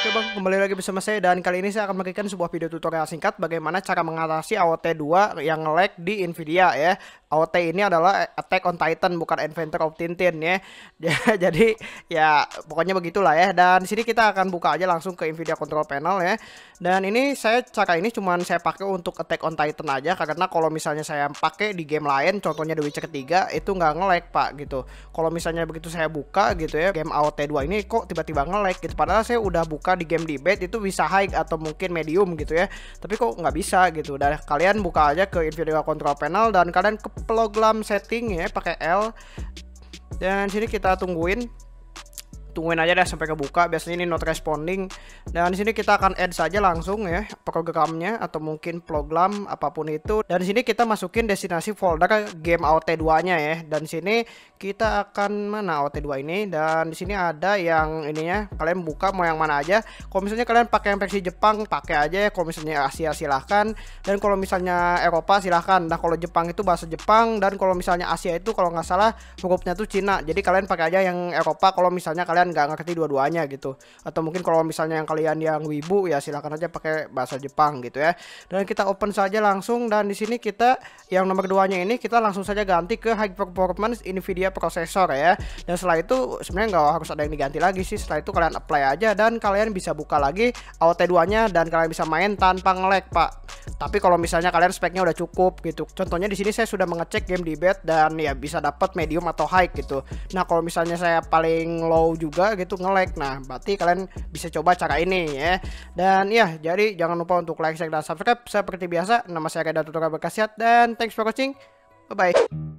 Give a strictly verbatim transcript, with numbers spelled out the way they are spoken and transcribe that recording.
Oke bang, kembali lagi bersama saya dan kali ini saya akan memberikan sebuah video tutorial singkat bagaimana cara mengatasi A O T dua yang lag di Nvidia ya. A O T ini adalah Attack on Titan, bukan Adventure of Tintin ya. Jadi ya pokoknya begitulah ya. Dan di sini kita akan buka aja langsung ke Nvidia Control Panel ya. Dan ini saya cara ini cuman saya pakai untuk Attack on Titan aja, karena kalau misalnya saya pakai di game lain, contohnya The Witcher tiga, itu nggak nge-lag pak gitu. Kalau misalnya begitu saya buka gitu ya, game A O T dua ini kok tiba-tiba nge-lag gitu. Padahal saya udah buka di game debate itu bisa high atau mungkin medium gitu ya, tapi kok nggak bisa gitu. Dan kalian buka aja ke Nvidia Control Panel dan kalian ke program setting ya, pakai L, dan sini kita tungguin tungguin aja deh sampai kebuka. Biasanya ini not responding, dan di sini kita akan add saja langsung ya programnya atau mungkin program apapun itu. Dan di sini kita masukin destinasi folder game A O T dua nya ya. Dan di sini kita akan mana A O T dua ini, dan di sini ada yang ininya, kalian buka mau yang mana aja. Kalau misalnya kalian pakai yang versi Jepang pakai aja, kalau misalnya Asia silahkan, dan kalau misalnya Eropa silahkan. Nah kalau Jepang itu bahasa Jepang, dan kalau misalnya Asia itu kalau nggak salah hurufnya tuh Cina, jadi kalian pakai aja yang Eropa kalau misalnya kalian nggak ngerti dua-duanya gitu. Atau mungkin kalau misalnya yang kalian yang wibu ya silahkan aja pakai bahasa Jepang gitu ya. Dan kita open saja langsung, dan di sini kita yang nomor duanya ini kita langsung saja ganti ke high performance Nvidia processor ya. Dan setelah itu sebenarnya nggak harus ada yang diganti lagi sih. Setelah itu kalian apply aja dan kalian bisa buka lagi A O T dua nya dan kalian bisa main tanpa nge-lag pak. Tapi kalau misalnya kalian speknya udah cukup gitu, contohnya di sini saya sudah mengecek game debate dan ya bisa dapat medium atau high gitu. Nah kalau misalnya saya paling low juga gitu nge-lag, nah berarti kalian bisa coba cara ini ya. Dan ya jadi jangan lupa untuk like, share, dan subscribe. Seperti biasa, nama saya Reda Tutorial Berkhasiat, dan thanks for watching, bye bye.